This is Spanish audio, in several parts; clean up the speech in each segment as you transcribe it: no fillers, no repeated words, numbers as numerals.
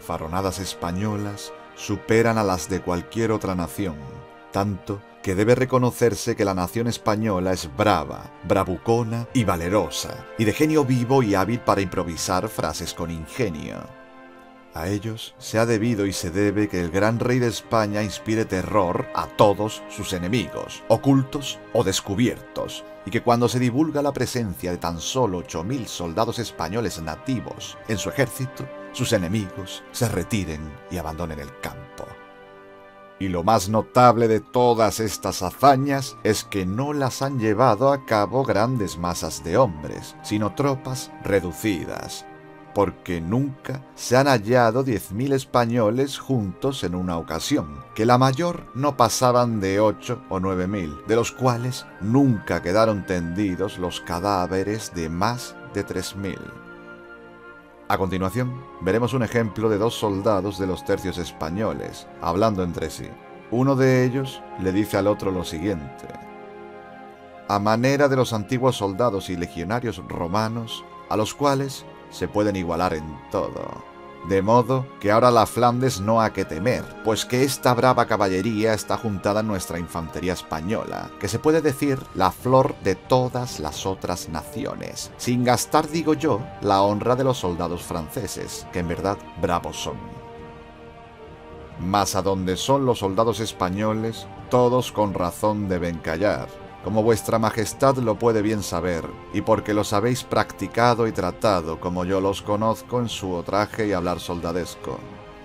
fanfarronadas españolas superan a las de cualquier otra nación, tanto que debe reconocerse que la nación española es brava, bravucona y valerosa, y de genio vivo y hábil para improvisar frases con ingenio. A ellos se ha debido y se debe que el gran rey de España inspire terror a todos sus enemigos, ocultos o descubiertos, y que cuando se divulga la presencia de tan solo 8.000 soldados españoles nativos en su ejército, sus enemigos se retiren y abandonen el campo. Y lo más notable de todas estas hazañas es que no las han llevado a cabo grandes masas de hombres, sino tropas reducidas, porque nunca se han hallado 10.000 españoles juntos en una ocasión, que la mayor no pasaban de 8 o 9.000, de los cuales nunca quedaron tendidos los cadáveres de más de 3.000. A continuación, veremos un ejemplo de 2 soldados de los tercios españoles, hablando entre sí. Uno de ellos le dice al otro lo siguiente: a manera de los antiguos soldados y legionarios romanos, a los cuales se pueden igualar en todo. De modo que ahora la Flandes no ha que temer, pues que esta brava caballería está juntada en nuestra infantería española, que se puede decir la flor de todas las otras naciones, sin gastar, digo yo, la honra de los soldados franceses, que en verdad bravos son. Mas a donde son los soldados españoles, todos con razón deben callar, como vuestra majestad lo puede bien saber, y porque los habéis practicado y tratado como yo los conozco en su traje y hablar soldadesco.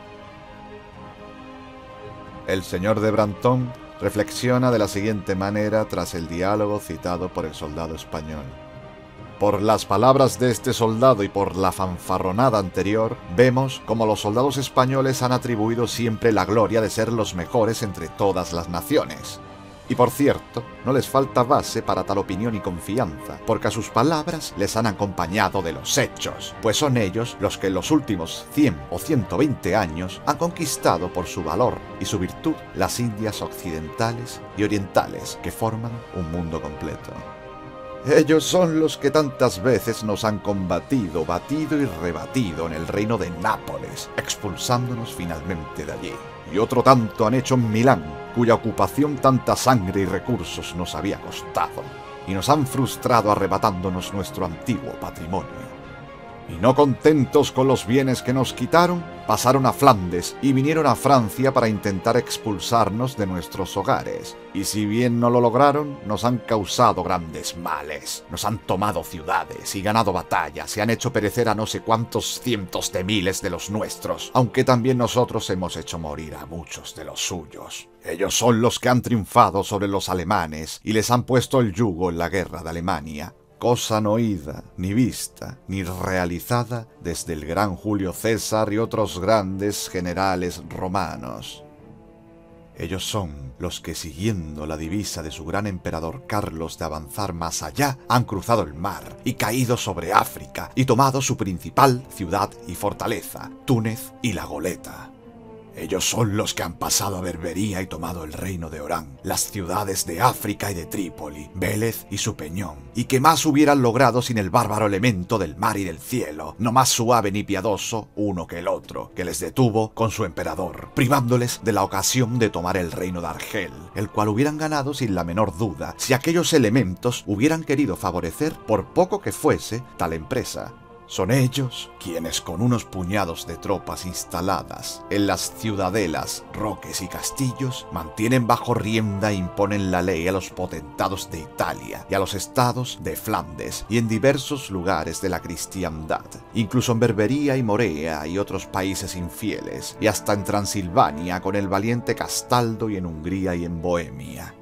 El señor de Brantón reflexiona de la siguiente manera tras el diálogo citado por el soldado español. Por las palabras de este soldado y por la fanfarronada anterior, vemos como los soldados españoles han atribuido siempre la gloria de ser los mejores entre todas las naciones. Y por cierto, no les falta base para tal opinión y confianza, porque a sus palabras les han acompañado de los hechos, pues son ellos los que en los últimos 100 o 120 años han conquistado por su valor y su virtud las Indias occidentales y orientales, que forman un mundo completo. Ellos son los que tantas veces nos han combatido, batido y rebatido en el reino de Nápoles, expulsándonos finalmente de allí. Y otro tanto han hecho en Milán, cuya ocupación tanta sangre y recursos nos había costado, y nos han frustrado arrebatándonos nuestro antiguo patrimonio. Y no contentos con los bienes que nos quitaron, pasaron a Flandes y vinieron a Francia para intentar expulsarnos de nuestros hogares. Y si bien no lo lograron, nos han causado grandes males. Nos han tomado ciudades y ganado batallas y han hecho perecer a no sé cuántos cientos de miles de los nuestros, aunque también nosotros hemos hecho morir a muchos de los suyos. Ellos son los que han triunfado sobre los alemanes y les han puesto el yugo en la guerra de Alemania. Cosa no oída, ni vista, ni realizada desde el gran Julio César y otros grandes generales romanos. Ellos son los que, siguiendo la divisa de su gran emperador Carlos de avanzar más allá, han cruzado el mar y caído sobre África y tomado su principal ciudad y fortaleza, Túnez y la Goleta. Ellos son los que han pasado a Berbería y tomado el reino de Orán, las ciudades de África y de Trípoli, Vélez y su peñón, y que más hubieran logrado sin el bárbaro elemento del mar y del cielo, no más suave ni piadoso uno que el otro, que les detuvo con su emperador, privándoles de la ocasión de tomar el reino de Argel, el cual hubieran ganado sin la menor duda, si aquellos elementos hubieran querido favorecer, por poco que fuese, tal empresa. Son ellos quienes, con unos puñados de tropas instaladas en las ciudadelas, roques y castillos, mantienen bajo rienda e imponen la ley a los potentados de Italia y a los estados de Flandes y en diversos lugares de la cristiandad, incluso en Berbería y Morea y otros países infieles, y hasta en Transilvania con el valiente Castaldo y en Hungría y en Bohemia.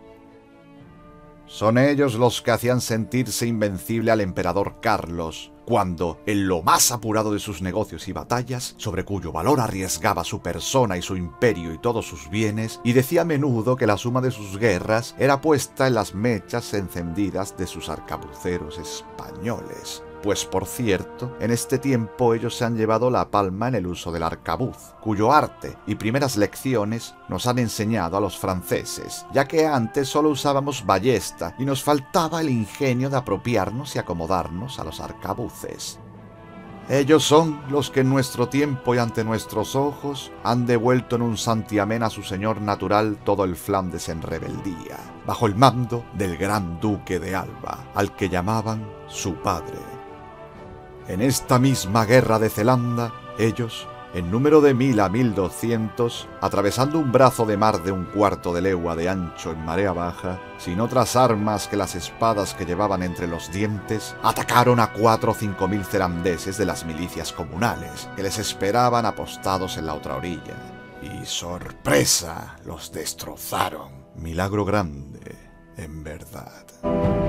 Son ellos los que hacían sentirse invencible al emperador Carlos, cuando, en lo más apurado de sus negocios y batallas, sobre cuyo valor arriesgaba su persona y su imperio y todos sus bienes, y decía a menudo que la suma de sus guerras era puesta en las mechas encendidas de sus arcabuceros españoles. Pues, por cierto, en este tiempo ellos se han llevado la palma en el uso del arcabuz, cuyo arte y primeras lecciones nos han enseñado a los franceses, ya que antes solo usábamos ballesta y nos faltaba el ingenio de apropiarnos y acomodarnos a los arcabuces. Ellos son los que en nuestro tiempo y ante nuestros ojos han devuelto en un santiamén a su señor natural todo el Flandes en rebeldía, bajo el mando del gran duque de Alba, al que llamaban su padre. En esta misma guerra de Zelanda, ellos, en número de 1000 a 1200, atravesando un brazo de mar de un cuarto de legua de ancho en marea baja, sin otras armas que las espadas que llevaban entre los dientes, atacaron a 4 o 5000 zelandeses de las milicias comunales, que les esperaban apostados en la otra orilla. Y ¡sorpresa! Los destrozaron. Milagro grande, en verdad.